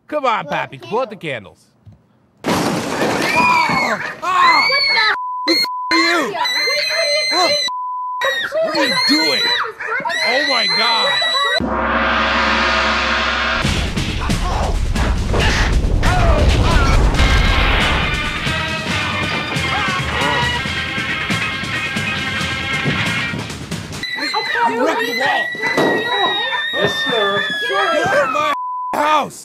Come on, Pappy, blow out the candles. What are you doing? Oh my God! You wrecked the wall! Yes, sir. Get out of my house!